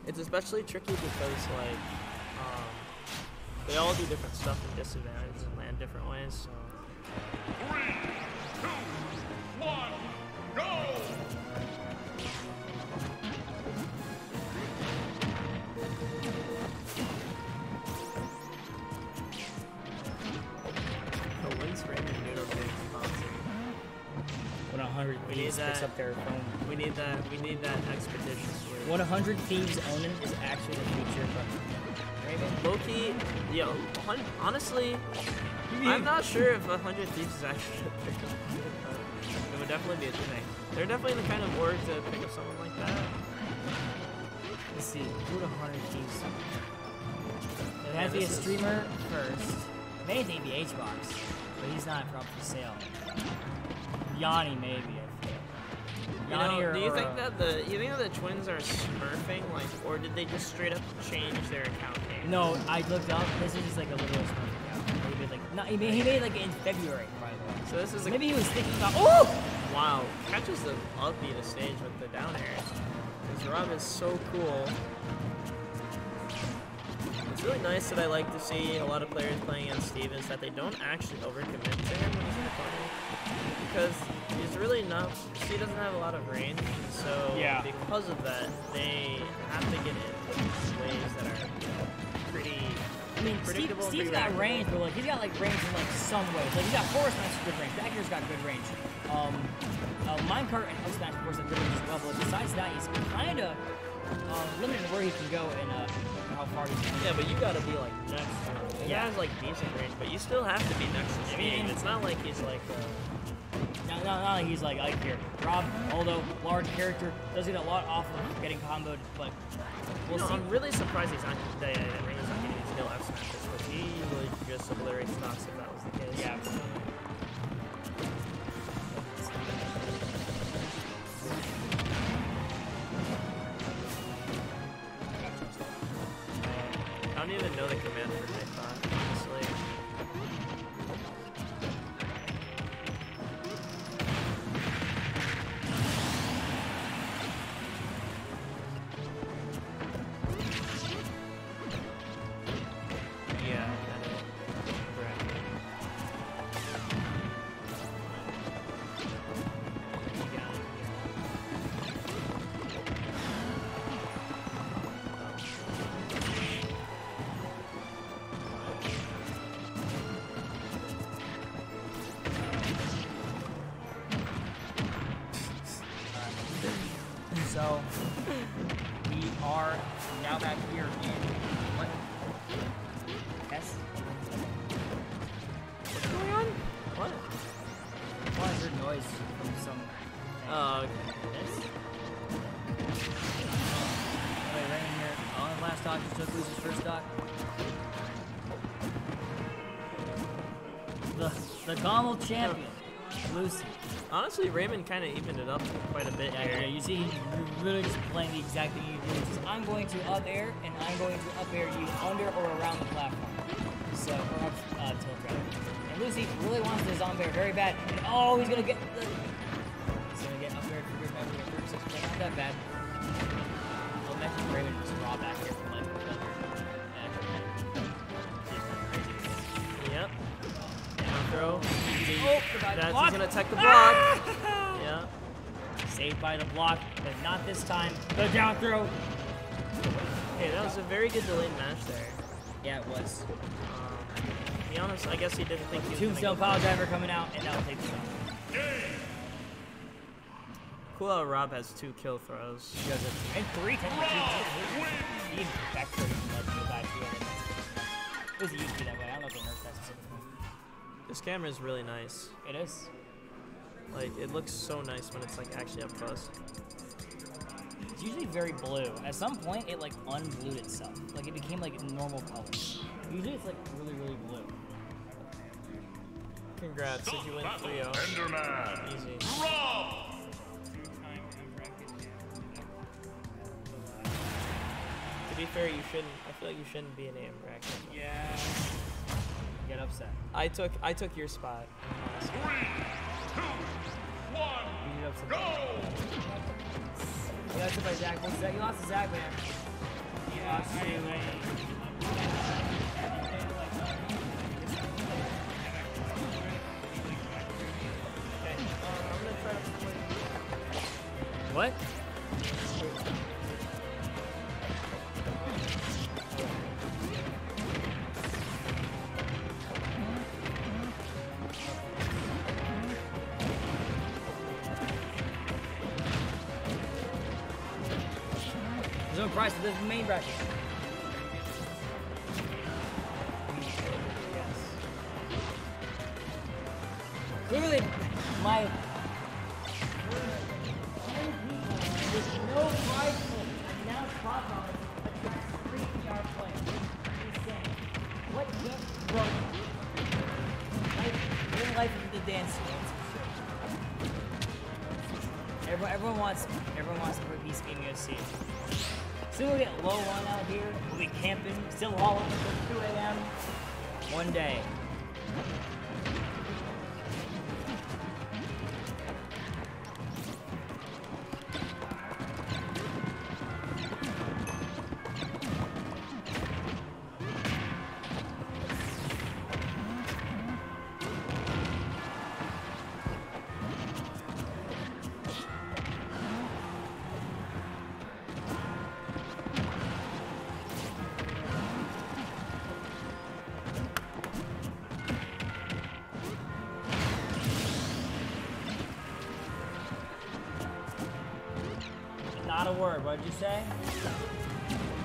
It's especially tricky because like they all do different stuff and disadvantages and land different ways. So. 3, 2, 1, go! The wins for Raymond Noodle getting sponsored. When 100 We need Thieves picks that. up their phone. We need that. We need that expedition switch. What 100 Thieves owning is actually the future of Raven. Low-key, yo, honestly, I'm not sure if 100 Thieves is actually a pick up. It would definitely be a thing. They're definitely the kind of org to pick up someone like that. Let's see, who would 100 Thieves? It has to be a streamer first. Maybe the HBox, but he's not up for sale. Yanni maybe, I feel. You know, do you think that the twins are smurfing, like, or did they just straight up change their account name? No, I looked up. This is just like a little smurf account. He made like, no, he made like in February, by the way. So this is maybe he was thinking about. Oh! Wow, catches the up B to stage with the down air. Because Rob is so cool. It's really nice that I like to see a lot of players playing against Steve is that they don't actually overcommit to him when he's in the corner. Because he's really not, he doesn't have a lot of range, so yeah. Because of that, they have to get in ways that are pretty predictable. Steve's got range, but like he's got like range in like some ways. Like he's got Forest Smash good range. Dagger's got good range. Minecart and Up Smash of course have good range as well. But besides that, he's kind of limited where he can go and how far he can. Yeah, but you gotta be like next to him. He has like decent range, but you still have to be next to Steve. It's not like he's like. Not like he's like here. Rob, although large character, does get a lot off of getting comboed, but we'll see. I'm really surprised he's not getting these skill F smashes, because he usually just obliterates stocks if that was the case. Yeah. I don't even know the command for Python, honestly. So, we are now back here in what? S? What's going on? What? Well, I heard noise from some. Oh, okay. This? Alright, right in here. On the last stock, just took Lucy's first stock. The Gommel champion, Lucy. Honestly, Raymond kind of evened it up quite a bit here. Yeah, you see, he's really just playing the exact thing you do. Which is, I'm going to up air, and I'm going to up air you under or around the platform. So, or up tilt rather. And Lucy really wants the zombie air very bad. And oh, he's gonna get the. He's gonna get up air for good memory at 36, but not that bad. I'll mention Raymond just raw back here from like Yep. Down throw. Oh, that's gonna attack the block. Yeah. Saved by the block, but not this time. The down throw. Hey, that was a very good delayed match there. Yeah, it was. To be honest, I guess he didn't think he was Tombstone Power Driver coming out, and now take the shot. Cool how Rob has 2 kill throws. He does it. And 3 technically. He back throw and let the back field. It was used to be that way. I don't know if they nerfed that specifically. This camera is really nice. It is. Like, it looks so nice when it's like actually up close. It's usually very blue. At some point, it like unblued itself. Like it became like normal color. Usually it's like really, really blue. Congrats, if you win 3-0. Enderman. Easy. Rob. To be fair, you shouldn't. I feel like you shouldn't be an AM bracket. Yeah. Get upset. I took your spot. 3, 2, 1, You get upset. go! You got upset by Zach. What's that? You lost to Zach, man. I'm gonna try to play. What? There's no price to this main bracket. Clearly, my with no prize pool announced pop on attracts 3 PR players. Insane. What game broke? Life is the dance. Everyone wants to put Peace Game UFC. Soon we'll get low one out here. We'll be camping, still hauling until 2 a.m. One day. Not a word. What did you say?